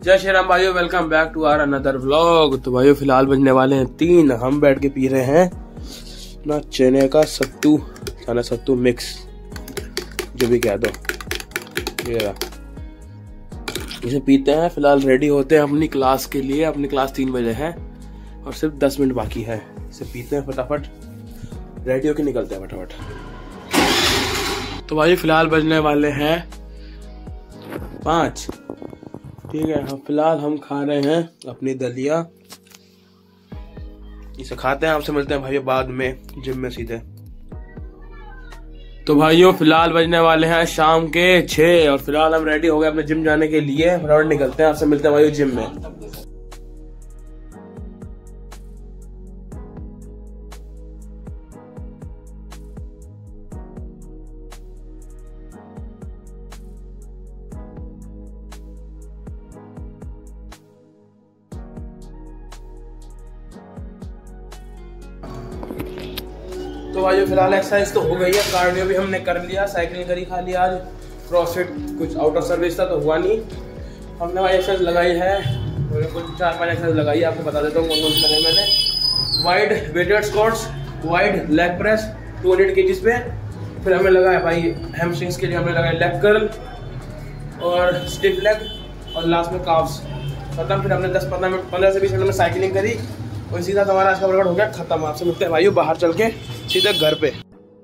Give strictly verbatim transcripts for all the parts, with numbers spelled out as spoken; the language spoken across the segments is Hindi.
जय श्री राम भाइयों, welcome back to our another vlog. तो भाइयों फिलहाल बजने वाले हैं तीन। हम बैठ के पी रहे हैं ना चने का सत्तू, चना सत्तू मिक्स, जो भी कह दो। ये इसे पीते हैं। फिलहाल रेडी होते हैं अपनी क्लास के लिए। अपनी क्लास तीन बजे है और सिर्फ दस मिनट बाकी है। इसे पीते हैं फटाफट, रेडी होके निकलते हैं फटाफट। तो भाई फिलहाल बजने वाले हैं पाँच। ठीक है, हम फिलहाल हम खा रहे हैं अपनी दलिया। इसे खाते हैं, आपसे मिलते हैं भाई बाद में जिम में सीधे। तो भाइयों फिलहाल बजने वाले हैं शाम के छह और फिलहाल हम रेडी हो गए अपने जिम जाने के लिए। फटाफट निकलते हैं, आपसे मिलते हैं भाइयों जिम में। तो भाई फिलहाल एक्सरसाइज तो हो गई है, कार्डियो भी हमने कर लिया, साइकिलिंग करी खाली। आज क्रॉसफिट कुछ आउट ऑफ सर्विस था तो हुआ नहीं। हमने भाई एक्सरसाइज लगाई है, कुछ चार पांच एक्सरसाइज लगाई है, आपको बता देता हूँ कौन कौन से करे मैंने। Wide weighted squats, wide leg press two hundred KGs पे। फिर हमने लगाया भाई हैमस्ट्रिंग्स के लिए हमने लगाया लेग कर्ल और स्टिफ लेग और लास्ट में काफ्स खत्म। फिर हमने दस पंद्रह मिनट पंद्रह से बीस मिनट में साइकिलिंग करी और इसी तरह हमारा आज का वर्कआउट हो गया खत्म। आपसे मिलते हैं भाइयों बाहर चल के सीधे घर पे।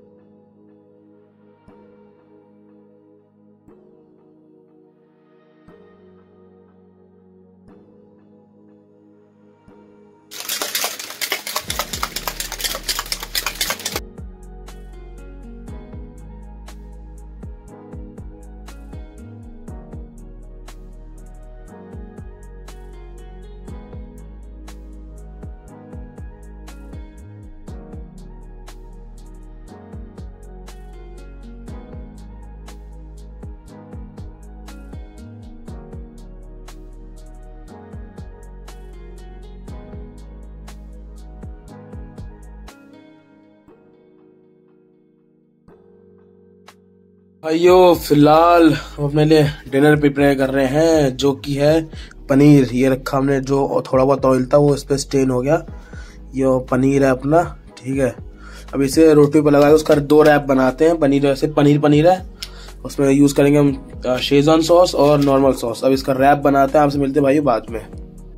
भाइयों फिलहाल हम अपने लिए डिनर प्रिपेयर कर रहे हैं, जो कि है पनीर। ये रखा हमने, जो थोड़ा बहुत ऑयल था वो इस पे स्टेन हो गया। ये पनीर है अपना, ठीक है। अब इसे रोटी पे लगा के उसका दो रैप बनाते हैं। पनीर ऐसे पनीर पनीर है, उसमें यूज करेंगे हम शेजवान सॉस और नॉर्मल सॉस। अब इसका रैप बनाते हैं, आपसे मिलते हैं भाई बाद में।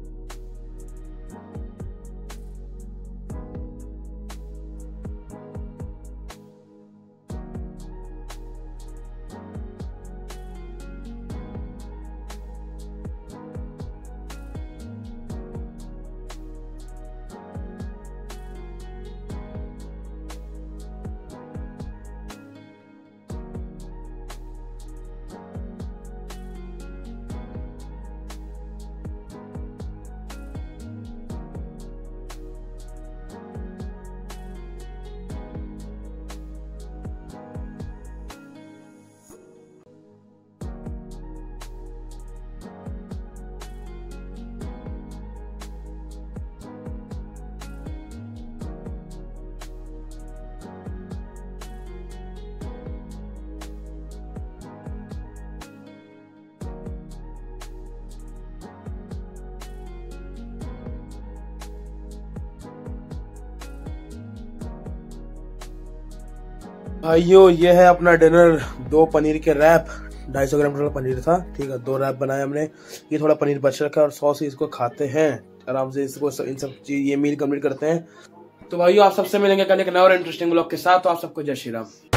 भाइयों ये है अपना डिनर। दो पनीर के रैप, ढाई सौ ग्राम टोटल पनीर था, ठीक है। दो रैप बनाए हमने। ये थोड़ा पनीर बच रखा है और सॉस इसको खाते हैं आराम से। इसको इन सब चीज ये मील कंप्लीट करते हैं। तो भाइयों आप सबसे मिलेंगे कल एक नया और इंटरेस्टिंग ब्लॉग के साथ। तो आप सबको जय श्री राम।